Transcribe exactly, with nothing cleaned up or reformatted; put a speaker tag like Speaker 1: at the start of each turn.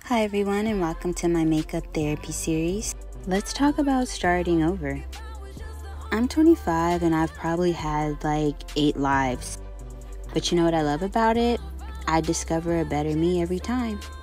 Speaker 1: Hi everyone, and welcome to my makeup therapy series. Let's talk about starting over. I'm twenty-five and I've probably had like eight lives. But you know what I love about it? I discover a better me every time.